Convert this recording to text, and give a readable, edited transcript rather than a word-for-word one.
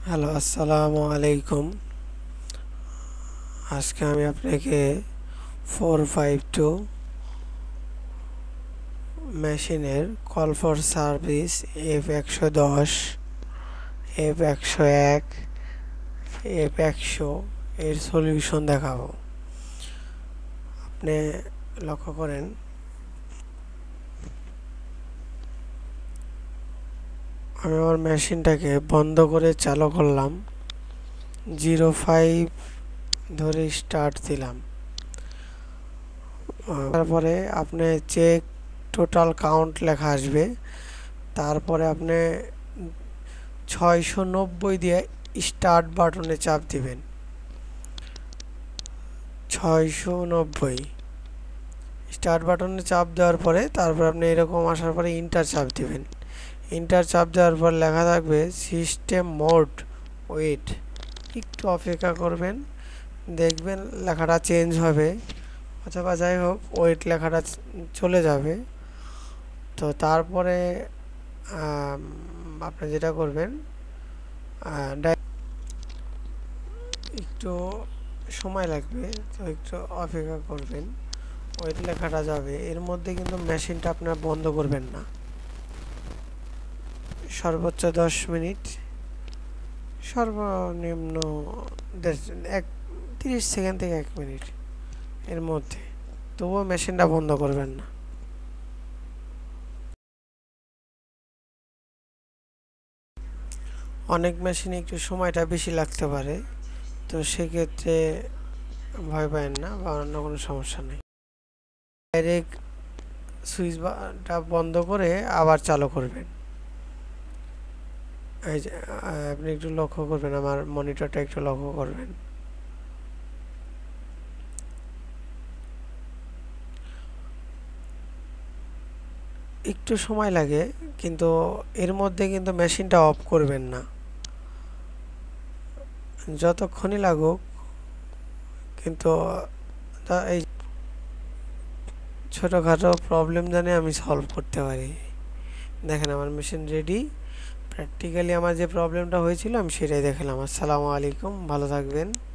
Hello, আসসালামু আলাইকুম। আজকে আমি আপনাকে 452 মেশিনের call for service F110, F101, F100 এর সলিউশন দেখাবো। আপনি লক্ষ্য করেন, আমি আমার মেশিনটাকে বন্ধ করে চালু করলাম, 05 ধরে স্টার্ট দিলাম। তারপরে আপনি চেক টোটাল কাউন্ট লেখা আসবে। তারপরে আপনি 690 দিয়ে স্টার্ট বাটনে চাপ দিবেন। 690 স্টার্ট বাটনে চাপ দেওয়ার পরে তারপর আপনি এরকম আসার পরে ইন্টার চাপ দিবেন। ইন্টার চাপ দেওয়ার পর লেখা থাকবে সিস্টেম মোড ওয়েট। একটু অপেক্ষা করবেন, দেখবেন লেখাটা চেঞ্জ হবে, অথবা যাই হোক ওয়েট লেখাটা চলে যাবে। তো তারপরে আপনি যেটা করবেন, একটু সময় লাগবে, তো একটু অপেক্ষা করবেন, ওয়েট লেখাটা যাবে। এর মধ্যে কিন্তু মেশিনটা আপনার বন্ধ করবেন না, সর্বোচ্চ 10 মিনিট, সর্বনিম্ন 30 সেকেন্ড থেকে 1 মিনিট এর মধ্যে, তবুও মেশিনটা বন্ধ করবেন না। অনেক মেশিনে একটু সময়টা বেশি লাগতে পারে, তো সেক্ষেত্রে ভয় পাবেন না বা অন্য কোনো সমস্যা নেই। ডাইরেক্ট সুইচটা বন্ধ করে আবার চালু করবেন। এই যে আপনি একটু লক্ষ্য করবেন, আমার মনিটরটা একটু লক্ষ্য করবেন। একটু সময় লাগে, কিন্তু এর মধ্যে কিন্তু মেশিনটা অফ করবেন না, যতক্ষণই লাগুক। কিন্তু এই ছোটোখাটো প্রবলেম জানি আমি সলভ করতে পারি। দেখেন আমার মেশিন রেডি। প্র্যাকটিক্যালি আমার যে প্রবলেমটা হয়েছিল আমি সেটাই দেখালাম। আসসালামু আলাইকুম, ভালো থাকবেন।